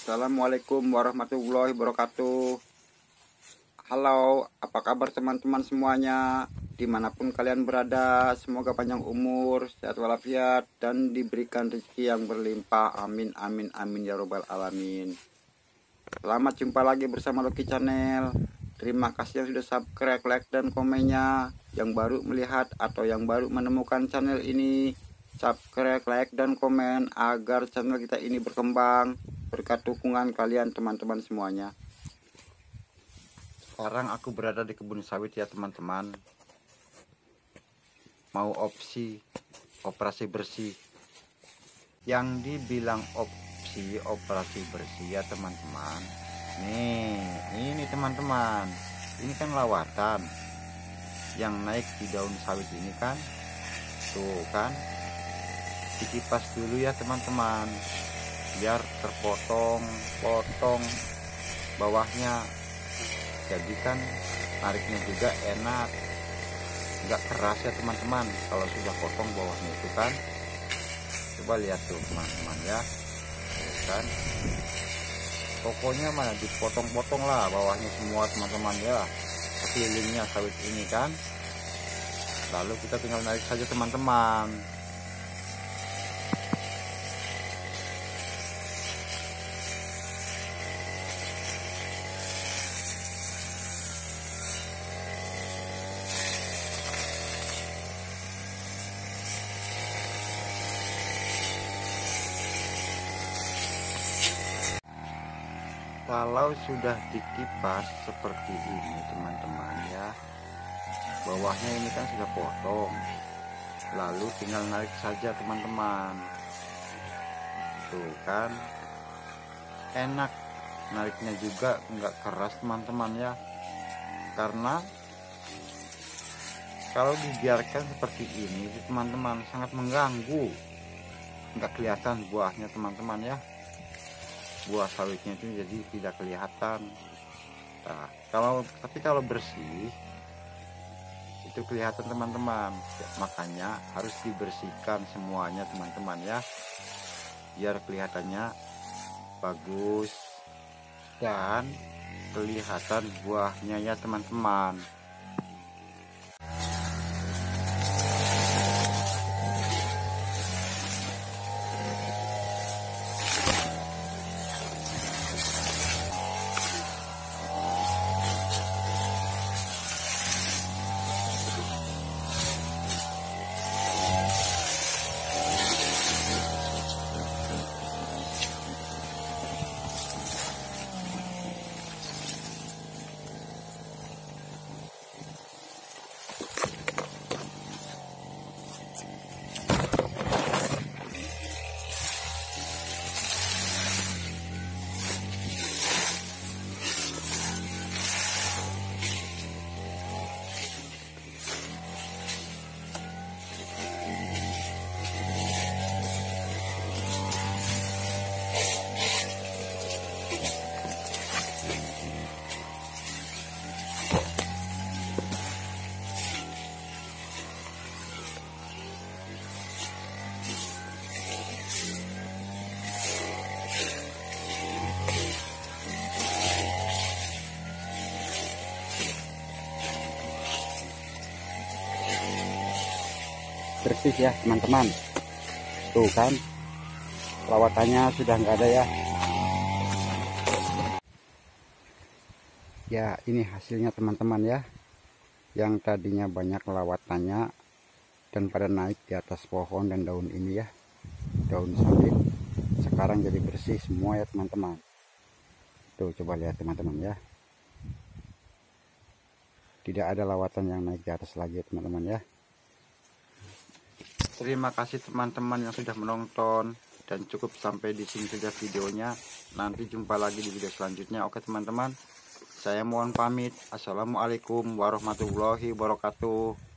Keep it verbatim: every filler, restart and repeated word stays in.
Assalamualaikum warahmatullahi wabarakatuh. Halo, apa kabar teman-teman semuanya? Dimanapun kalian berada, semoga panjang umur, sehat walafiat, dan diberikan rezeki yang berlimpah. Amin, amin, amin ya robbal alamin. Selamat jumpa lagi bersama Loki Channel. Terima kasih yang sudah subscribe, like, dan komennya. Yang baru melihat atau yang baru menemukan channel ini, subscribe, like, dan komen agar channel kita ini berkembang berkat dukungan kalian teman-teman semuanya. Sekarang aku berada di kebun sawit ya teman-teman. Mau opsi operasi bersih. Yang dibilang opsi operasi bersih ya teman-teman, nih ini teman-teman, ini kan lawatan yang naik di daun sawit ini kan, tuh kan, dikipas dulu ya teman-teman biar terpotong potong bawahnya, jadi kan nariknya juga enak, nggak keras ya teman-teman kalau sudah potong bawahnya itu kan. Coba lihat tuh teman-teman ya, tuh kan, pokoknya mana dipotong-potong lah bawahnya semua teman-teman ya, sekelilingnya sawit ini kan. Lalu kita tinggal narik saja teman-teman. Kalau sudah dikipas seperti ini teman-teman ya, bawahnya ini kan sudah potong, lalu tinggal narik saja teman-teman, tuh kan, enak, nariknya juga nggak keras teman-teman ya, karena kalau dibiarkan seperti ini teman-teman sangat mengganggu, nggak kelihatan buahnya teman-teman ya, buah sawitnya itu jadi tidak kelihatan. Nah, kalau tapi kalau bersih itu kelihatan teman-teman, makanya harus dibersihkan semuanya teman-teman ya, biar kelihatannya bagus dan kelihatan buahnya ya teman-teman. Bersih ya teman-teman, tuh kan lawatannya sudah nggak ada ya. Ya ini hasilnya teman-teman ya, yang tadinya banyak lawatannya dan pada naik di atas pohon dan daun ini ya, daun sawit, sekarang jadi bersih semua ya teman-teman. Tuh coba lihat teman-teman ya, tidak ada lawatan yang naik di atas lagi ya teman-teman ya. Terima kasih teman-teman yang sudah menonton, dan cukup sampai di sini saja videonya. Nanti jumpa lagi di video selanjutnya. Oke teman-teman, saya mohon pamit. Assalamualaikum warahmatullahi wabarakatuh.